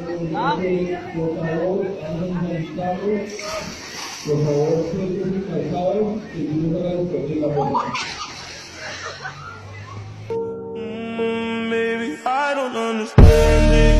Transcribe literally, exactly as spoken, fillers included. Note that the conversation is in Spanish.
Eh, por favor, vamos a visitarlo. Por favor, siéntese calzado y disfruta después de la foto. Mm, baby, I don't understand it.